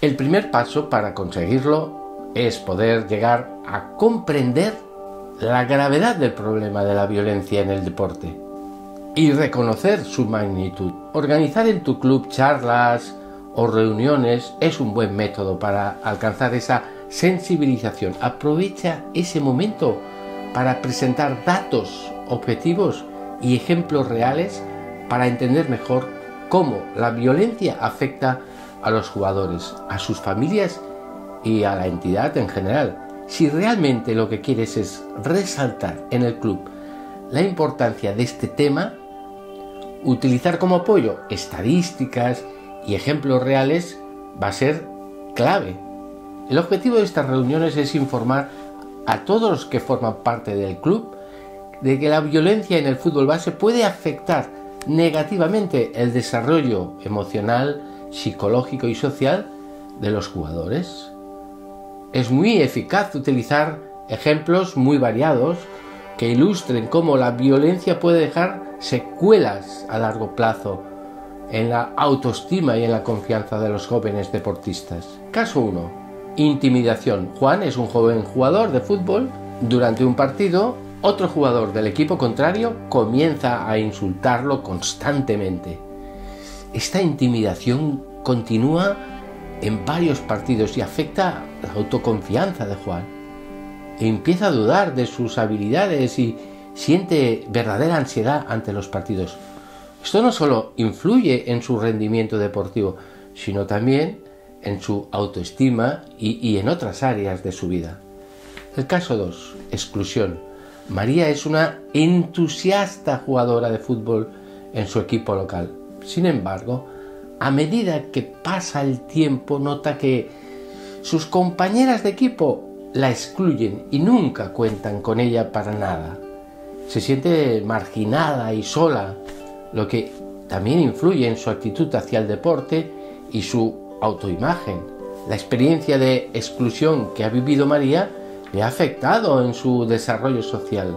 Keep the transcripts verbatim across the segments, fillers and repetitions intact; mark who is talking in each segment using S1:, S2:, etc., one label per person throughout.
S1: El primer paso para conseguirlo es poder llegar a comprender la gravedad del problema de la violencia en el deporte y reconocer su magnitud. Organizar en tu club charlas o reuniones es un buen método para alcanzar esa sensibilización. Aprovecha ese momento para presentar datos objetivos y ejemplos reales para entender mejor cómo la violencia afecta a los jugadores, a sus familias y a la entidad en general. Si realmente lo que quieres es resaltar en el club la importancia de este tema, utilizar como apoyo estadísticas y ejemplos reales va a ser clave. El objetivo de estas reuniones es informar a todos los que forman parte del club de que la violencia en el fútbol base puede afectar negativamente el desarrollo emocional, psicológico y social de los jugadores. Es muy eficaz utilizar ejemplos muy variados que ilustren cómo la violencia puede dejar secuelas a largo plazo en la autoestima y en la confianza de los jóvenes deportistas. Caso uno. Intimidación. Juan es un joven jugador de fútbol. Durante un partido, otro jugador del equipo contrario comienza a insultarlo constantemente. Esta intimidación continúa en varios partidos y afecta la autoconfianza de Juan. Empieza a dudar de sus habilidades y siente verdadera ansiedad ante los partidos. Esto no solo influye en su rendimiento deportivo, sino también en su autoestima y, y en otras áreas de su vida. El caso dos. Exclusión. María es una entusiasta jugadora de fútbol en su equipo local. Sin embargo, a medida que pasa el tiempo, nota que sus compañeras de equipo la excluyen y nunca cuentan con ella para nada. Se siente marginada y sola, lo que también influye en su actitud hacia el deporte y su autoimagen. La experiencia de exclusión que ha vivido María le ha afectado en su desarrollo social.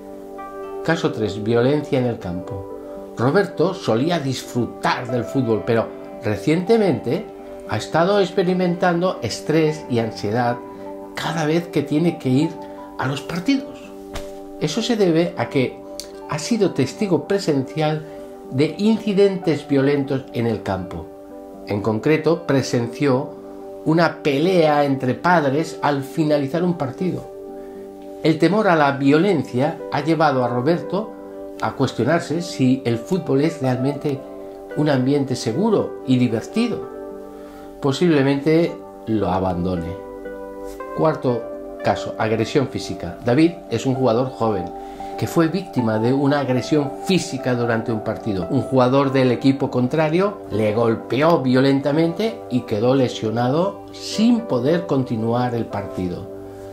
S1: Caso tres. Violencia en el campo. Roberto solía disfrutar del fútbol, pero recientemente ha estado experimentando estrés y ansiedad cada vez que tiene que ir a los partidos. Eso se debe a que ha sido testigo presencial de incidentes violentos en el campo. En concreto, presenció una pelea entre padres al finalizar un partido. El temor a la violencia ha llevado a Roberto a cuestionarse si el fútbol es realmente un ambiente seguro y divertido. Posiblemente lo abandone. Cuarto caso, agresión física. David es un jugador joven que fue víctima de una agresión física durante un partido. Un jugador del equipo contrario le golpeó violentamente y quedó lesionado sin poder continuar el partido.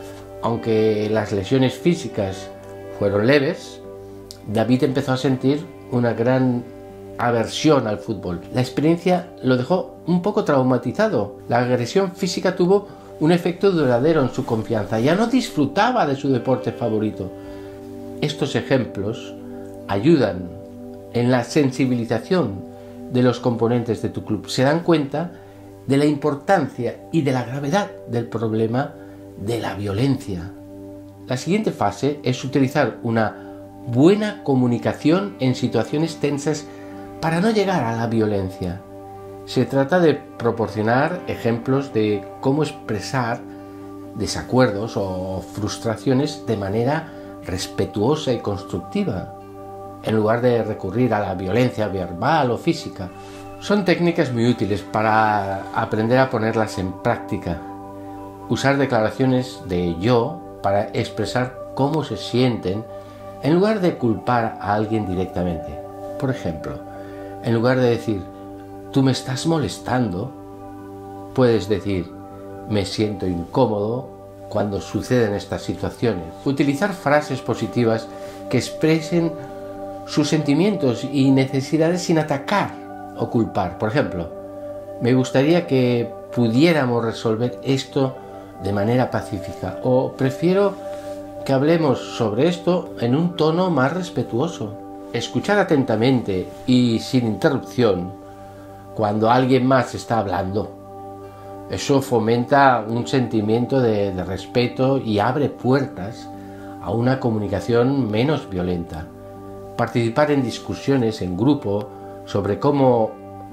S1: Aunque las lesiones físicas fueron leves, David empezó a sentir una gran aversión al fútbol. La experiencia lo dejó un poco traumatizado. La agresión física tuvo un efecto duradero en su confianza. Ya no disfrutaba de su deporte favorito. Estos ejemplos ayudan en la sensibilización de los componentes de tu club. Se dan cuenta de la importancia y de la gravedad del problema de la violencia. La siguiente fase es utilizar una buena comunicación en situaciones tensas para no llegar a la violencia. Se trata de proporcionar ejemplos de cómo expresar desacuerdos o frustraciones de manera respetuosa y constructiva, en lugar de recurrir a la violencia verbal o física. Son técnicas muy útiles para aprender a ponerlas en práctica. Usar declaraciones de yo para expresar cómo se sienten, en lugar de culpar a alguien directamente. Por ejemplo, en lugar de decir tú me estás molestando, puedes decir me siento incómodo cuando suceden estas situaciones. Utilizar frases positivas que expresen sus sentimientos y necesidades sin atacar o culpar. Por ejemplo, me gustaría que pudiéramos resolver esto de manera pacífica, o prefiero que hablemos sobre esto en un tono más respetuoso. Escuchar atentamente y sin interrupción cuando alguien más está hablando Eso fomenta un sentimiento de, de respeto y abre puertas a una comunicación menos violenta. Participar en discusiones en grupo sobre cómo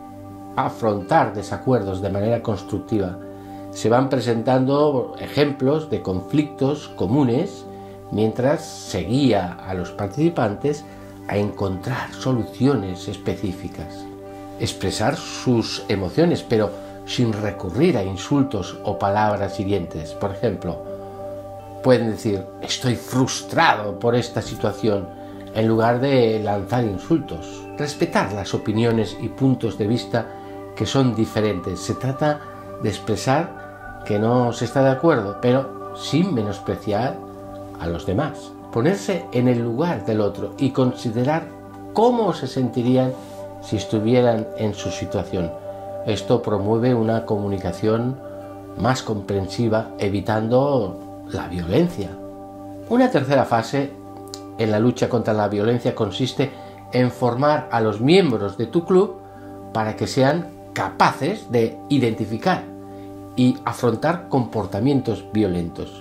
S1: afrontar desacuerdos de manera constructiva. Se van presentando ejemplos de conflictos comunes mientras se guía a los participantes a encontrar soluciones específicas. Expresar sus emociones, pero sin recurrir a insultos o palabras hirientes. Por ejemplo, pueden decir: estoy frustrado por esta situación, en lugar de lanzar insultos. Respetar las opiniones y puntos de vista que son diferentes. Se trata de expresar que no se está de acuerdo, pero sin menospreciar a los demás. Ponerse en el lugar del otro y considerar cómo se sentirían si estuvieran en su situación. Esto promueve una comunicación más comprensiva, evitando la violencia. Una tercera fase en la lucha contra la violencia consiste en formar a los miembros de tu club para que sean capaces de identificar y afrontar comportamientos violentos.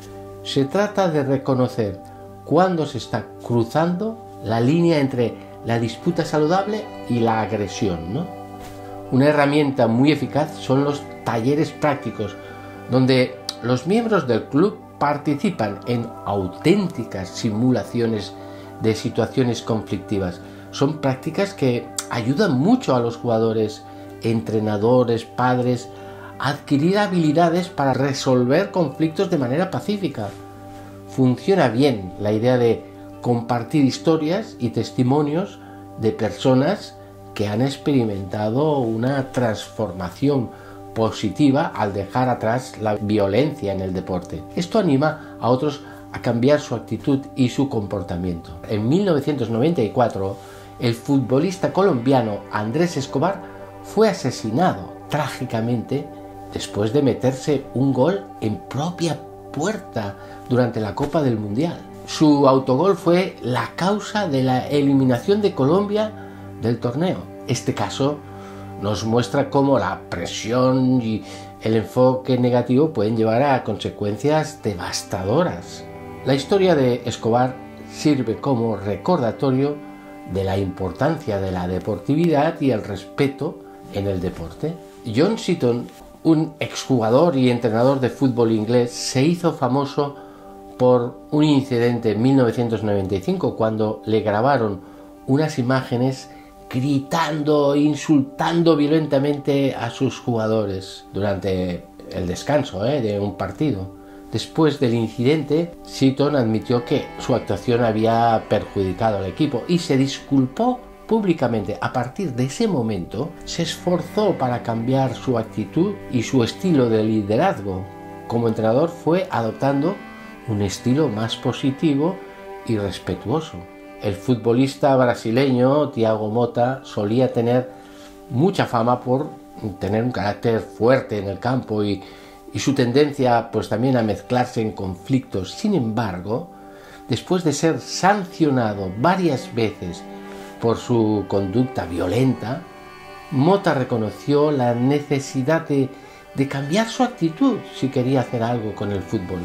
S1: Se trata de reconocer cuándo se está cruzando la línea entre la disputa saludable y la agresión, ¿no? Una herramienta muy eficaz son los talleres prácticos, donde los miembros del club participan en auténticas simulaciones de situaciones conflictivas. Son prácticas que ayudan mucho a los jugadores, entrenadores, padres, a adquirir habilidades para resolver conflictos de manera pacífica. Funciona bien la idea de compartir historias y testimonios de personas que han experimentado una transformación positiva al dejar atrás la violencia en el deporte. Esto anima a otros a cambiar su actitud y su comportamiento. En mil novecientos noventa y cuatro, el futbolista colombiano Andrés Escobar fue asesinado trágicamente después de meterse un gol en propia puerta durante la Copa del Mundial. Su autogol fue la causa de la eliminación de Colombia del torneo. Este caso nos muestra cómo la presión y el enfoque negativo pueden llevar a consecuencias devastadoras. La historia de Escobar sirve como recordatorio de la importancia de la deportividad y el respeto en el deporte. John Seaton, un exjugador y entrenador de fútbol inglés, se hizo famoso por un incidente en mil novecientos noventa y cinco cuando le grabaron unas imágenes gritando e insultando violentamente a sus jugadores durante el descanso ¿eh? de un partido. Después del incidente, Seaton admitió que su actuación había perjudicado al equipo y se disculpó públicamente. A partir de ese momento, se esforzó para cambiar su actitud y su estilo de liderazgo. Como entrenador, fue adoptando un estilo más positivo y respetuoso. El futbolista brasileño Thiago Motta solía tener mucha fama por tener un carácter fuerte en el campo y, y su tendencia pues también a mezclarse en conflictos. Sin embargo, después de ser sancionado varias veces por su conducta violenta, Motta reconoció la necesidad de, de cambiar su actitud si quería hacer algo con el fútbol.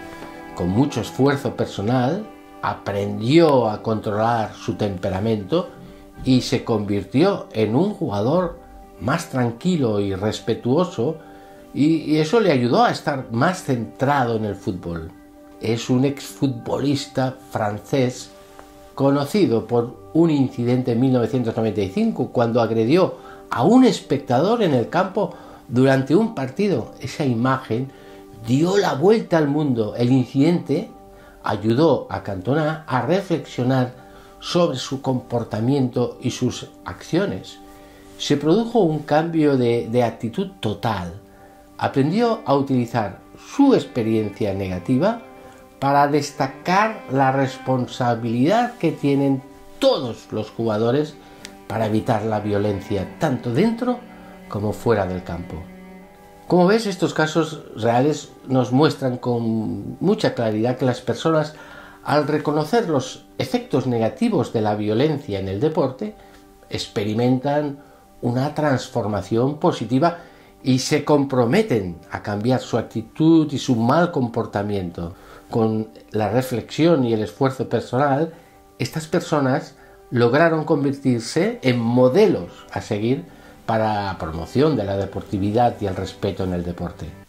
S1: Con mucho esfuerzo personal, aprendió a controlar su temperamento y se convirtió en un jugador más tranquilo y respetuoso, y, y eso le ayudó a estar más centrado en el fútbol. Es un exfutbolista francés conocido por un incidente en mil novecientos noventa y cinco cuando agredió a un espectador en el campo durante un partido. Esa imagen dio la vuelta al mundo. El incidente ayudó a Cantona a reflexionar sobre su comportamiento y sus acciones. Se produjo un cambio de, de actitud total. Aprendió a utilizar su experiencia negativa para destacar la responsabilidad que tienen todos los jugadores para evitar la violencia, tanto dentro como fuera del campo. Como ves, estos casos reales nos muestran con mucha claridad que las personas, al reconocer los efectos negativos de la violencia en el deporte, experimentan una transformación positiva y se comprometen a cambiar su actitud y su mal comportamiento con la reflexión y el esfuerzo personal, estas personas lograron convertirse en modelos a seguir para la promoción de la deportividad y el respeto en el deporte.